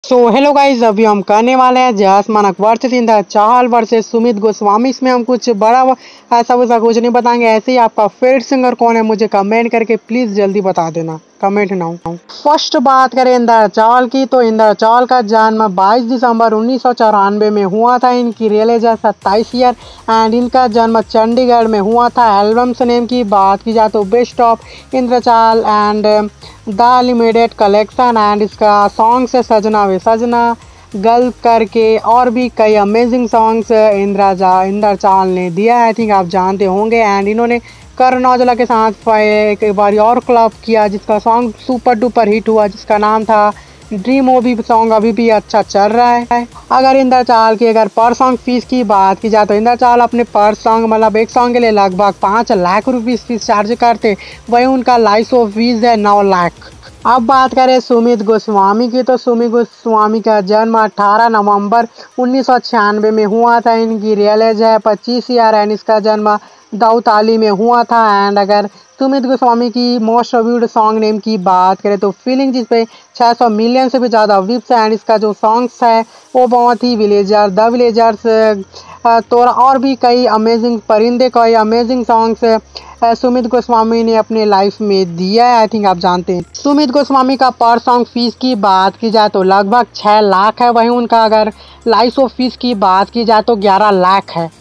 So hello guys, अभी हम करने वाले हैं जस मानक वर्सेस इंद्र चाहल वर्सेस सुमित गोस्वामी। इसमें हम कुछ बड़ा ऐसा वैसा कुछ नहीं बताएंगे। ऐसे ही आपका फेवरेट सिंगर कौन है मुझे कमेंट करके प्लीज जल्दी बता देना, कमेंट नाउ। फर्स्ट बात करें इंद्र चाहल की, तो इंद्र चाहल का जन्म 22 दिसंबर 1994 में हुआ था। इनकी रियल एज 27 ईयर एंड इनका जन्म चंडीगढ़ में हुआ था। एल्बम्स नेम की बात की जाए तो best of Inder Chahal and the limited collection and इसका सॉन्ग्स है सजना वे सजना, गर्ल करके और भी कई अमेजिंग सॉन्ग्स इंद्र चाहल ने दिया है। आई थिंक आप जानते होंगे। एंड इन्होंने करण औजला के साथ एक बार और क्लब किया जिसका सॉन्ग सुपर डुपर हिट हुआ, जिसका नाम था ड्रीम। वो भी सॉन्ग अभी भी अच्छा चल रहा है। अगर इंद्र चाहल की पर सॉन्ग फीस की बात की जाए तो इंद्र चाहल अपने पर सॉन्ग मतलब एक सॉन्ग के लिए लगभग 5 लाख रुपीस फीस चार्ज करते। वही उनका लाइफ ऑफ फीस है 9 लाख। अब बात करें सुमित गोस्वामी की, तो सुमित गोस्वामी का जन्म 18 नवंबर 1996 में हुआ था। इनकी रियल एज है 25 ईयर एंड इसका जन्म दाऊताली में हुआ था। एंड अगर सुमित गोस्वामी की मोस्ट रिव्यूड सॉन्ग नेम की बात करें तो फीलिंग, जिस पे 600 मिलियन से भी ज़्यादा व्यूज है। एंड इसका जो सॉन्ग्स है वो बहुत ही विलेजर द विलेजर्स तो और भी कई अमेजिंग परिंदे, कई अमेजिंग सॉन्ग्स सुमित गोस्वामी ने अपने लाइफ में दिया है। आई थिंक आप जानते हैं। सुमित गोस्वामी का पर सॉन्ग फीस की बात की जाए तो लगभग 6 लाख है। वहीं उनका अगर लाइफ ऑफ फीस की बात की जाए तो 11 लाख है।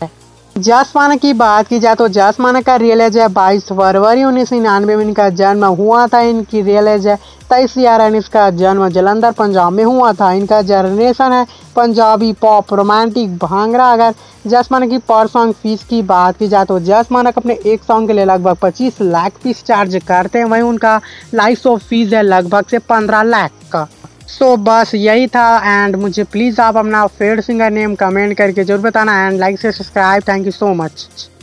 जस मानक की बात की जाए तो जस मानक का रियल एज है 22 फरवरी 1999 में इनका जन्म हुआ था। इनकी रियल एज है 23 ईयर एंड इसका जन्म जलंधर पंजाब में हुआ था। इनका जनरेशन है पंजाबी पॉप रोमांटिक भांगड़ा। अगर जस मानक की पर सॉन्ग फीस की बात की जाए तो जस मानक अपने एक सॉन्ग के लिए लगभग 25 लाख फीस चार्ज करते हैं। वहीं उनका लाइफ ऑफ फीस है लगभग से 15 लाख का। सो बस यही था। एंड मुझे प्लीज़ आप अपना फेवरेट सिंगर नेम कमेंट करके जरूर बताना एंड लाइक से subscribe. Thank you so much.